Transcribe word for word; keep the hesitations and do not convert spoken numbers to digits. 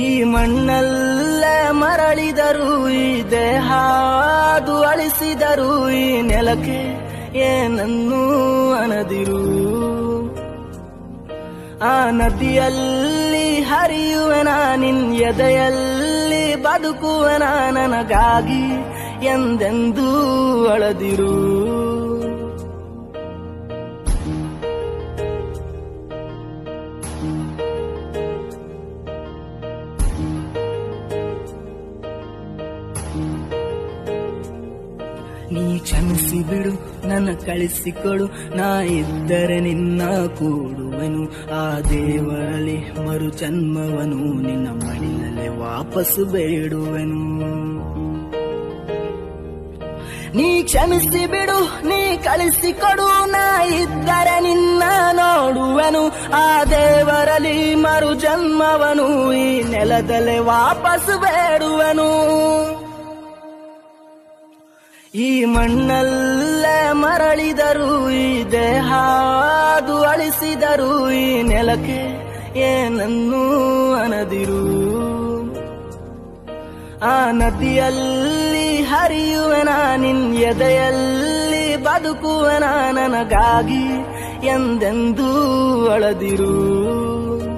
ಈ ಮಣ್ಣಲ್ಲೇ ಮರಳಿದರು ಈ ದೇಹ ಅದು ಅಳಿಸಿದರು ಈ ನೆಲಕ್ಕೆ ಏನನ್ನೂ ಅನದಿರು ಆ ನದಿಯಲ್ಲಿ ಹರಿಯುವೆನ ನಿನ್ ಎದೆಯಲ್ಲಿ ಬದುಕುವೆನ ನನಗಾಗಿ ಎಂದೆಂದೂ ಅಳದಿರು ನೀ ಕ್ಷಮಿಸಿ ಬಿಡು ನನ್ನ ಕಳಿಸಿಕೊಡು ನಾ ಇದ್ದರೆ ನಿನ್ನ ಕೂಡುವೆನು ಆ ದೇವರಲ್ಲಿ ಮರು ಜನ್ಮವನು ನಿನ್ನ ಮಡಿಲಲ್ಲೇ ವಾಪಸ್ಸು ಬೇಡುವೆನು ನೀ ಕ್ಷಮಿಸಿ ಬಿಡು ನೀ ಕಳಿಸಿಕೊಡು ನಾ ಇದ್ದರೆ ನಿನ್ನ ನೋಡುವೆನು ಆ ದೇವರಲ್ಲಿ ಮರು ಜನ್ಮವನು ಈ ನೆಲದಲ್ಲೇ ವಾಪಸ್ಸು ಬೇಡುವೆನು ಈ ಮಣ್ಣಲ್ಲೇ ಮರಳಿದರು ಈ ದೇಹ ಅದು ಅಳಿಸಿದರು ಈ ನೆಲಕ್ಕೆ ಏನನ್ನೂ ಅನದಿರು ಆ ನದಿಯಲ್ಲಿ ಹರಿಯುವೆನ ನಿನ್ ಎದೆಯಲ್ಲಿ ಬದುಕುವೆನ ನನಗಾಗಿ ಎಂದೆಂದೂ ಅಳದಿರು